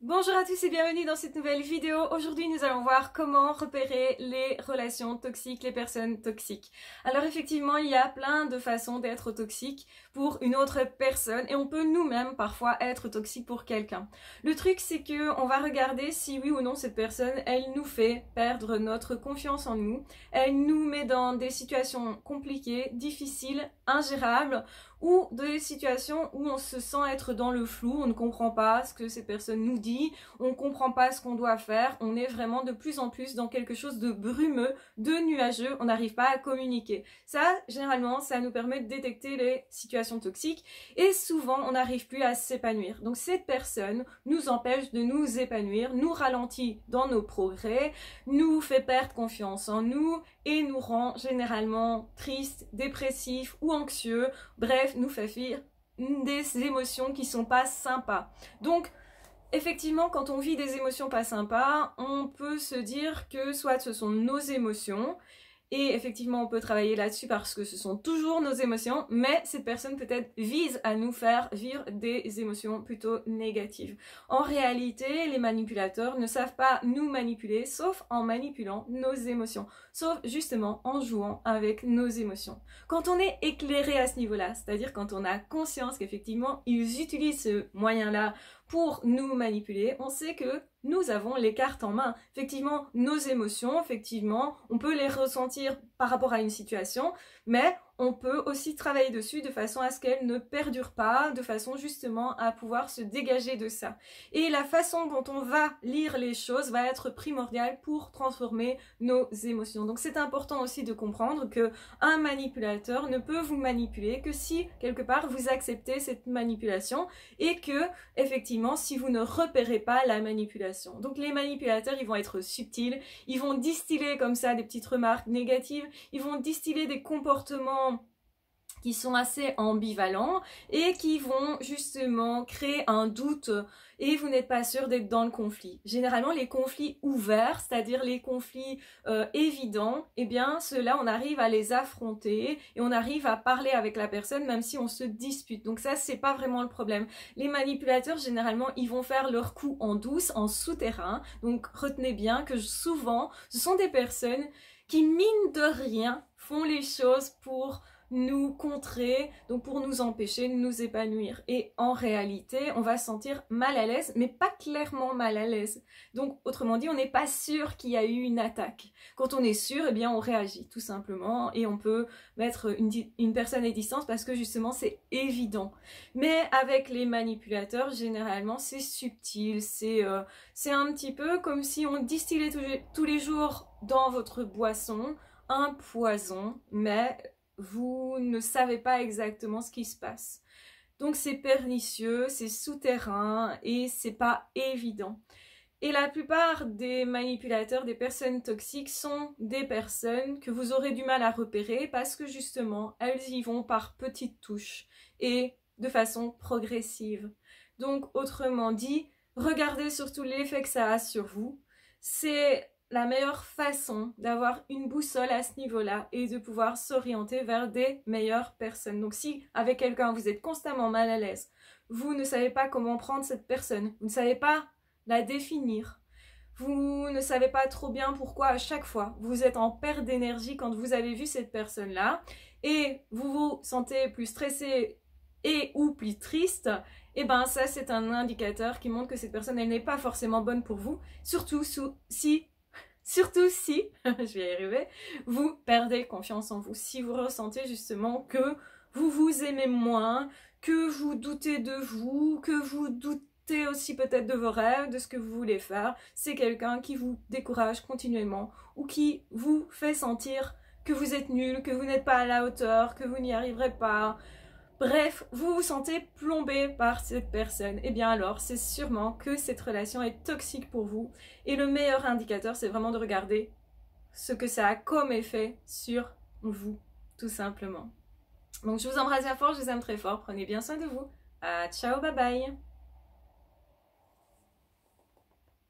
Bonjour à tous et bienvenue dans cette nouvelle vidéo. Aujourd'hui nous allons voir comment repérer les relations toxiques, les personnes toxiques. Alors effectivement il y a plein de façons d'être toxique pour une autre personne et on peut nous-mêmes parfois être toxique pour quelqu'un. Le truc c'est que on va regarder si oui ou non cette personne elle nous fait perdre notre confiance en nous, elle nous met dans des situations compliquées, difficiles, ingérables ou des situations où on se sent être dans le flou, on ne comprend pas ce que ces personnes nous disent, on ne comprend pas ce qu'on doit faire, on est vraiment de plus en plus dans quelque chose de brumeux, de nuageux, on n'arrive pas à communiquer. Ça, généralement, ça nous permet de détecter les situations toxiques et souvent, on n'arrive plus à s'épanouir. Donc cette personne nous empêche de nous épanouir, nous ralentit dans nos progrès, nous fait perdre confiance en nous et nous rend généralement tristes, dépressifs ou anxieux, bref, nous fait vivre des émotions qui sont pas sympas. Donc, effectivement, quand on vit des émotions pas sympas, on peut se dire que soit ce sont nos émotions, et effectivement on peut travailler là-dessus parce que ce sont toujours nos émotions, mais cette personne peut-être vise à nous faire vivre des émotions plutôt négatives. En réalité, les manipulateurs ne savent pas nous manipuler, sauf en manipulant nos émotions, sauf justement en jouant avec nos émotions. Quand on est éclairé à ce niveau-là, c'est-à-dire quand on a conscience qu'effectivement ils utilisent ce moyen-là pour nous manipuler, on sait que nous avons les cartes en main. Effectivement, nos émotions, effectivement, on peut les ressentir par rapport à une situation, mais on peut aussi travailler dessus de façon à ce qu'elles ne perdurent pas, de façon justement à pouvoir se dégager de ça. Et la façon dont on va lire les choses va être primordiale pour transformer nos émotions. Donc c'est important aussi de comprendre que un manipulateur ne peut vous manipuler que si quelque part vous acceptez cette manipulation et que effectivement si vous ne repérez pas la manipulation. Donc les manipulateurs ils vont être subtils, ils vont distiller comme ça des petites remarques négatives, ils vont distiller des comportements qui sont assez ambivalents et qui vont justement créer un doute et vous n'êtes pas sûr d'être dans le conflit. Généralement les conflits ouverts, c'est-à-dire les conflits évidents, eh bien ceux-là on arrive à les affronter et on arrive à parler avec la personne même si on se dispute. Donc ça c'est pas vraiment le problème. Les manipulateurs généralement ils vont faire leur coup en douce, en souterrain. Donc retenez bien que souvent ce sont des personnes qui mine de rien font les choses pour nous contrer, donc pour nous empêcher de nous épanouir. Et en réalité, on va se sentir mal à l'aise, mais pas clairement mal à l'aise. Donc, autrement dit, on n'est pas sûr qu'il y a eu une attaque. Quand on est sûr, eh bien, on réagit tout simplement et on peut mettre une personne à distance parce que justement, c'est évident. Mais avec les manipulateurs, généralement, c'est subtil, c'est un petit peu comme si on distillait tous les jours dans votre boisson un poison, mais vous ne savez pas exactement ce qui se passe. Donc c'est pernicieux, c'est souterrain et c'est pas évident. Et la plupart des manipulateurs, des personnes toxiques sont des personnes que vous aurez du mal à repérer parce que justement elles y vont par petites touches et de façon progressive. Donc autrement dit, regardez surtout l'effet que ça a sur vous. C'est la meilleure façon d'avoir une boussole à ce niveau-là et de pouvoir s'orienter vers des meilleures personnes. Donc si avec quelqu'un vous êtes constamment mal à l'aise, vous ne savez pas comment prendre cette personne, vous ne savez pas la définir, vous ne savez pas trop bien pourquoi à chaque fois vous êtes en perte d'énergie quand vous avez vu cette personne-là et vous vous sentez plus stressé et ou plus triste, et ben ça c'est un indicateur qui montre que cette personne elle n'est pas forcément bonne pour vous, surtout si je vais y arriver, vous perdez confiance en vous. Si vous ressentez justement que vous vous aimez moins, que vous doutez de vous, que vous doutez aussi peut-être de vos rêves, de ce que vous voulez faire, c'est quelqu'un qui vous décourage continuellement ou qui vous fait sentir que vous êtes nul, que vous n'êtes pas à la hauteur, que vous n'y arriverez pas. Bref, vous vous sentez plombé par cette personne, et bien alors c'est sûrement que cette relation est toxique pour vous. Et le meilleur indicateur, c'est vraiment de regarder ce que ça a comme effet sur vous, tout simplement. Donc je vous embrasse bien fort, je vous aime très fort, prenez bien soin de vous. Ciao, bye bye.